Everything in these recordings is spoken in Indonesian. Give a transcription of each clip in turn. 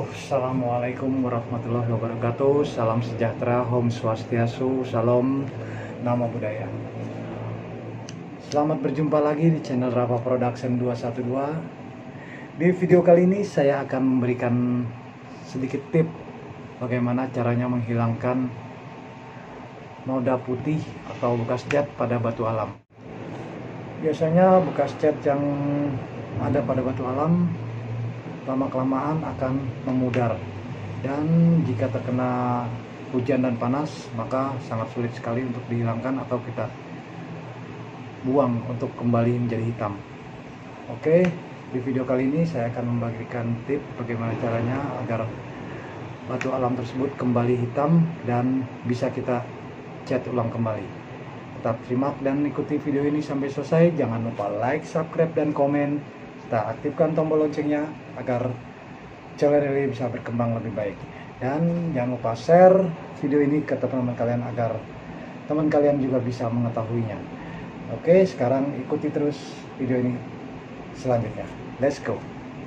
Halo, assalamualaikum warahmatullahi wabarakatuh. Salam sejahtera, Om Swastiastu, Salam Namo Buddhaya. Selamat berjumpa lagi di channel Rafa Production 212. Di video kali ini saya akan memberikan sedikit tip bagaimana caranya menghilangkan noda putih atau bekas cat pada batu alam. Biasanya bekas cat yang ada pada batu alam lama-kelamaan akan memudar, dan jika terkena hujan dan panas maka sangat sulit sekali untuk dihilangkan atau kita buang untuk kembali menjadi hitam. Oke, di video kali ini saya akan membagikan tip bagaimana caranya agar batu alam tersebut kembali hitam dan bisa kita cat ulang kembali. Tetap simak dan ikuti video ini sampai selesai. Jangan lupa like, subscribe, dan komen. Kita aktifkan tombol loncengnya agar channel ini bisa berkembang lebih baik. Dan jangan lupa share video ini ke teman-teman kalian agar teman kalian juga bisa mengetahuinya. Oke, sekarang ikuti terus video ini selanjutnya. Let's go.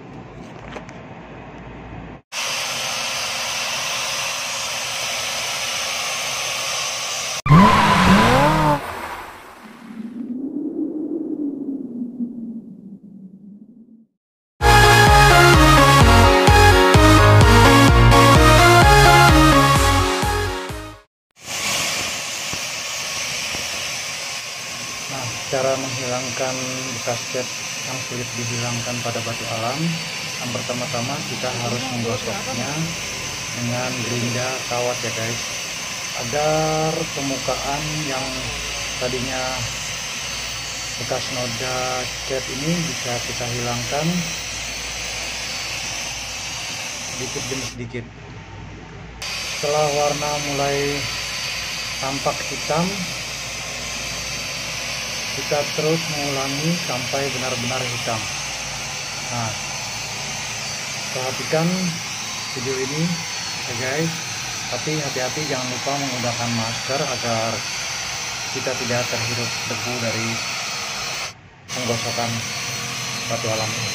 Cara menghilangkan bekas cat yang sulit dihilangkan pada batu alam, yang pertama-tama kita harus menggosoknya dengan gerinda kawat ya guys, agar permukaan yang tadinya bekas noda cat ini bisa kita hilangkan sedikit demi sedikit. Setelah warna mulai tampak hitam, kita terus mengulangi sampai benar-benar hitam. Nah, perhatikan video ini ya guys, tapi hati-hati jangan lupa menggunakan masker agar kita tidak terhirup debu dari penggosokan batu alam ini.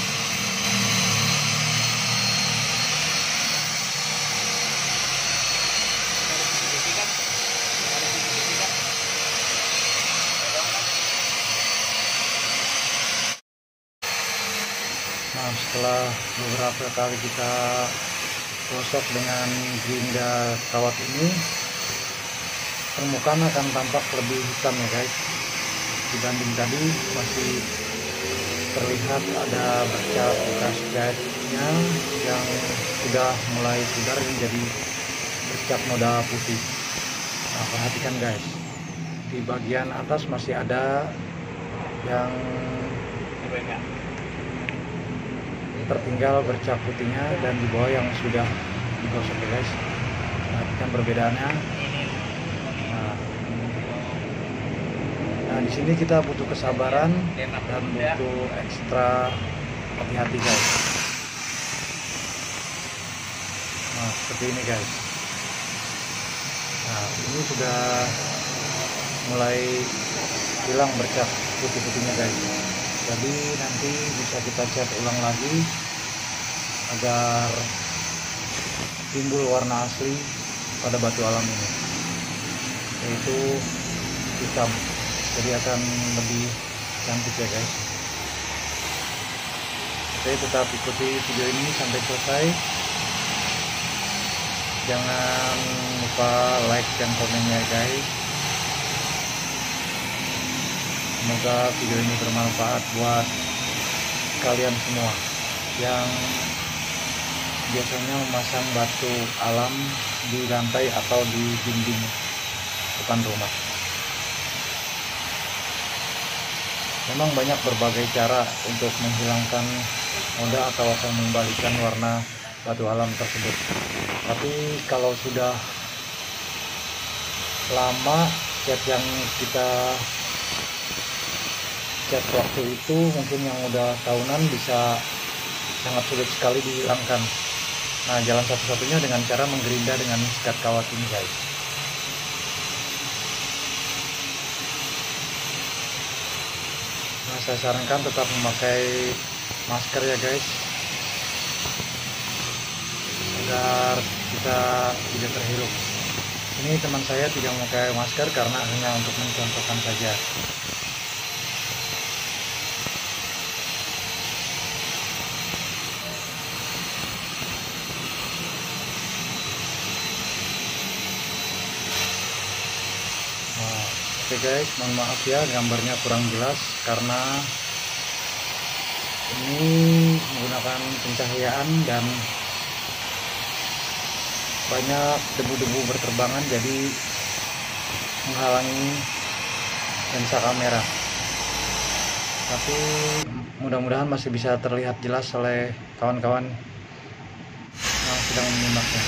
Nah, setelah beberapa kali kita gosok dengan gerinda kawat ini, permukaan akan tampak lebih hitam ya guys, dibanding tadi masih terlihat ada bercak bekas catnya yang sudah mulai pudar menjadi bercak noda putih. Nah, perhatikan guys, di bagian atas masih ada yang tertinggal bercak putihnya, dan di bawah yang sudah digosok ya guys. Perhatikan perbedaannya. Nah, di sini kita butuh kesabaran dan butuh ekstra hati-hati guys. Nah, seperti ini guys. Nah, ini sudah mulai hilang bercak putih-putihnya guys. Jadi nanti bisa kita cat ulang lagi agar timbul warna asli pada batu alam ini, yaitu hitam. Jadi akan lebih cantik ya guys. Oke, tetap ikuti video ini sampai selesai. Jangan lupa like dan komennya guys. Semoga video ini bermanfaat buat kalian semua yang biasanya memasang batu alam di lantai atau di dinding depan rumah. Memang banyak berbagai cara untuk menghilangkan noda atau mengembalikan warna batu alam tersebut. Tapi kalau sudah lama cat yang kita cat waktu itu, mungkin yang udah tahunan, bisa sangat sulit sekali dihilangkan. Nah, jalan satu-satunya dengan cara menggerinda dengan sikat kawat ini guys. Nah, saya sarankan tetap memakai masker ya guys. agar kita tidak terhirup. Ini teman saya tidak memakai masker karena hanya untuk mencontohkan saja. Oke guys, mohon maaf ya gambarnya kurang jelas karena ini menggunakan pencahayaan dan banyak debu-debu berterbangan, jadi menghalangi lensa kamera. Tapi mudah-mudahan masih bisa terlihat jelas oleh kawan-kawan yang sedang menyimaknya.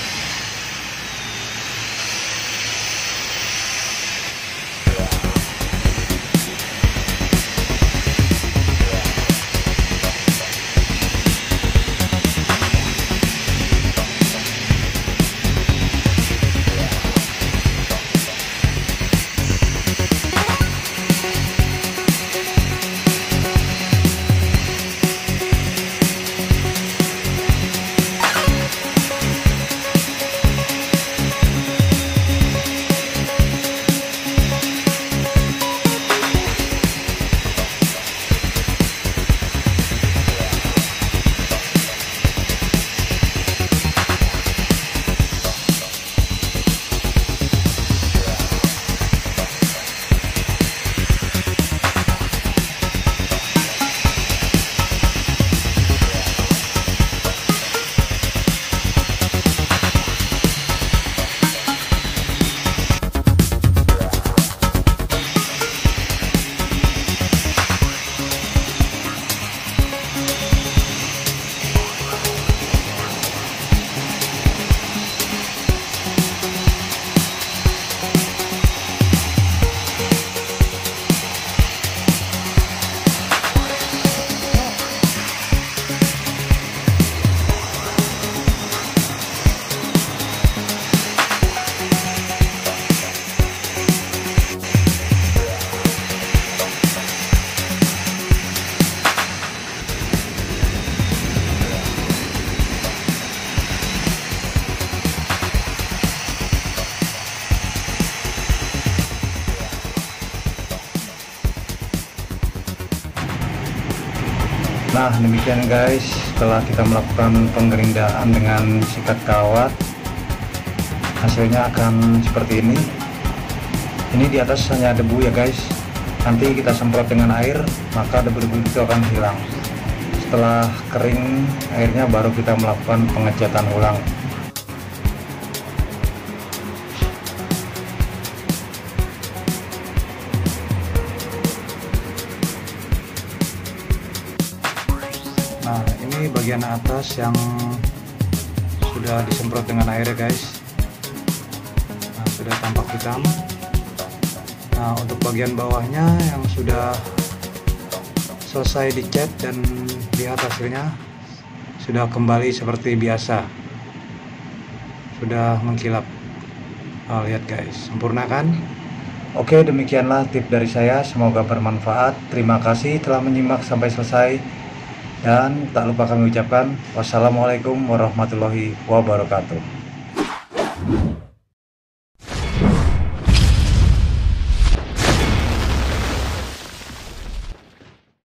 Nah demikian guys, setelah kita melakukan penggerindaan dengan sikat kawat, hasilnya akan seperti ini. Ini di atas hanya debu ya guys, nanti kita semprot dengan air maka debu-debu itu akan hilang. Setelah kering airnya baru kita melakukan pengecatan ulang. Nah ini bagian atas yang sudah disemprot dengan air ya guys. Nah sudah tampak hitam. Nah untuk bagian bawahnya yang sudah selesai dicat dan lihat hasilnya sudah kembali seperti biasa, sudah mengkilap. Nah, lihat guys, sempurna kan? Oke, demikianlah tip dari saya, semoga bermanfaat. Terima kasih telah menyimak sampai selesai. Dan tak lupa kami ucapkan wassalamualaikum warahmatullahi wabarakatuh.